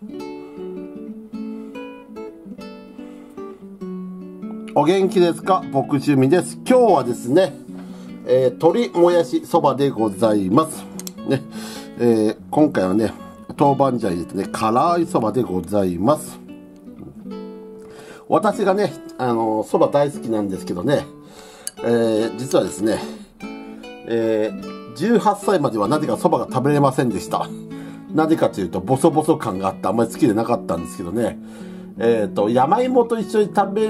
お元気ですか？僕趣味です。今日はですね、鶏もやしそばでございます。ね、今回はね、豆板醤入れてね、辛いそばでございます。私がね、そば大好きなんですけどね、実はですね、18歳まではなぜかそばが食べれませんでした。なぜかというと、ボソボソ感があってあんまり好きでなかったんですけどね、山芋と一緒に食べ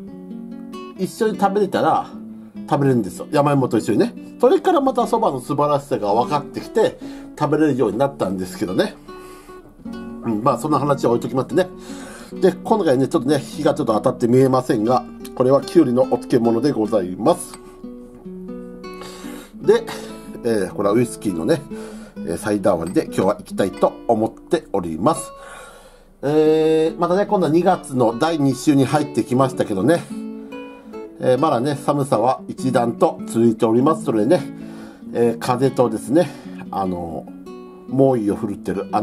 れたら食べれるんですよ。山芋と一緒にね。それからまたそばの素晴らしさが分かってきて食べれるようになったんですけどね。まあそんな話は置いときまってね。で、今回ね、ちょっとね、火がちょっと当たって見えませんが、これはきゅうりのお漬物でございます。で、これはウイスキーのね、サイダー割りで今日は行きたいと思っております。またね、今度は2月の第2週に入ってきましたけどね、まだね、寒さは一段と続いております。それでね、風とですね、猛威を振るってる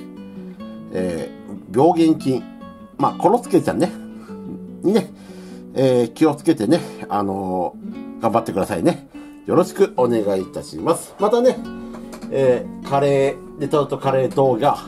病原菌、まあ、コロスケちゃんね、にね、気をつけてね、頑張ってくださいね。よろしくお願いいたします。またね、レトルトカレー動画、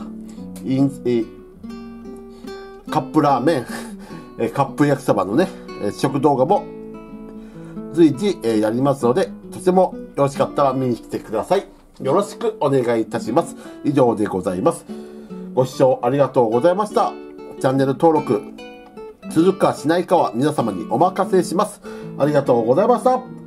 カップラーメン、カップ焼きそばのね、食動画も随時、やりますので、とてもよろしかったら見に来てください。よろしくお願いいたします。以上でございます。ご視聴ありがとうございました。チャンネル登録、するかしないかは皆様にお任せします。ありがとうございました。